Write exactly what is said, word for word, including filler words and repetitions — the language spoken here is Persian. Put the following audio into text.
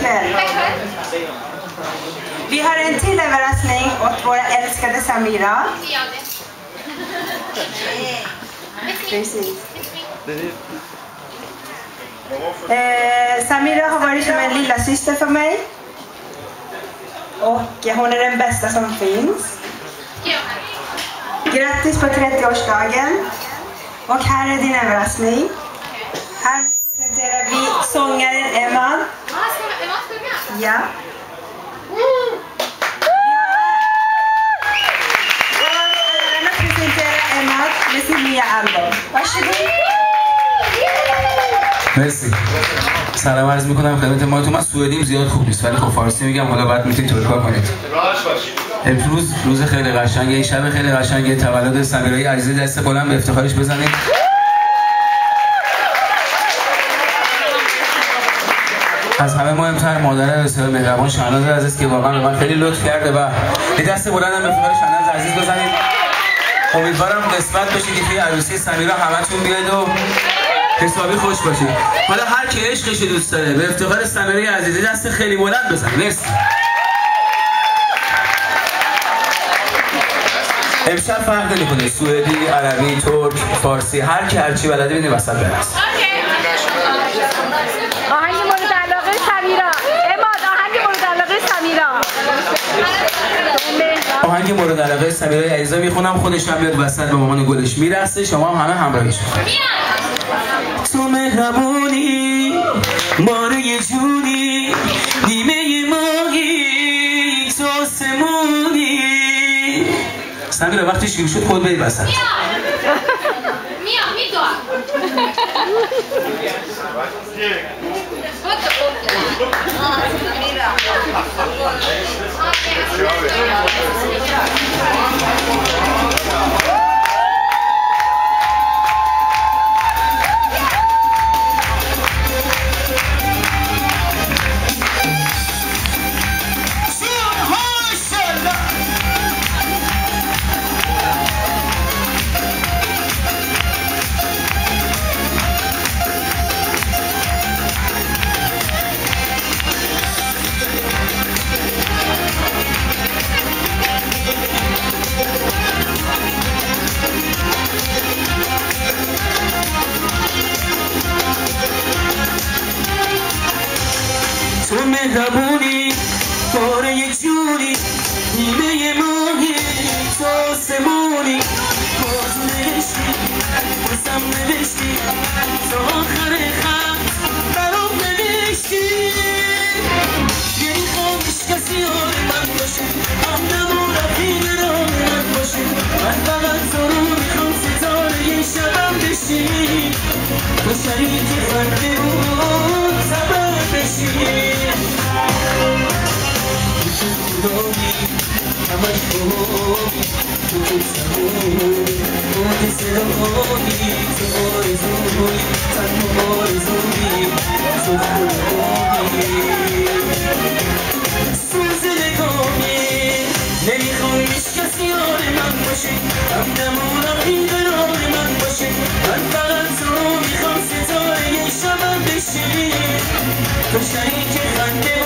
ikväll. Vi har en till överraskning åt våra älskade Samira. Precis. Eh, Samira har varit som en lilla syster för mig. Och hon är den bästa som finns. Grattis på trettioårsdagen. Och här är din överraskning. Här presenterar vi sångaren Emma. Ja. Jag vill presentera Emma med sin nya album. Varsågod. مرسی. سلام عرض میکنم خدمت ما. تو من سوئدیم زیاد خوب نیست ولی خب فارسی میگم، حالا بعد میتونید طور کار کنید. امروز روز خیلی قشنگه، این شب خیلی قشنگه، تولد سمیرای عزیز، دست بلند به افتخارش بزنید. از همه مهمتر مادر بسیار مهربان شهناز عزیز که واقعا به من خیلی لطف کرده و یه دست بلند به افتخار شهناز عزیز بزنید. امیدوارم قسمت باشه که توی عروسی سمیرا همتون بیاید و حسابی خوش باشید. حالا هر کی عشقش دوست داره به افتخار سمیرای عزیز دست خیلی بلند بزنید. مرسی. امشب فرق نمی‌کنه سوئدی، عربی، ترک، فارسی، هر کی هر چی بلده ببینید وسط برقص. آهنگ مورد علاقه سمیرا. اماد آهنگ مورد علاقه سمیرا. آهنگ مورد علاقه سمیرای عزیزا میخونم، خودش هم میاد وسط به مامان گلش میرقصه، شما هم همه همراهیش کنید. تو مهربونی ماره یه جونی نیمه ماهی تو آسمونی. سمیرا وقتی شروع شد خود برید وسط. میا میدوام تو مهربونی باره یک جونی نیمه ماهی تو آسمونی باز نوشتی بازم نوشتی تا آخر خط برام نوشتی نمیخوام هیچ کسی یار من باشه همدم و رفیق راه من باشه من فقط تو رو میخوام ستاره شبم بشی تو شریک خنده اون سبب بشی همش خوبی تو تو سمونی تو دسرانی تو آرزوی تنها آرزوی تو خودمونی سوز نگاهی نمیخوام هیچ کسی یار من باشه همدم و رفیق راه من باشه من فقط تو میخوام ستاره شبم بشی تو شریک خنده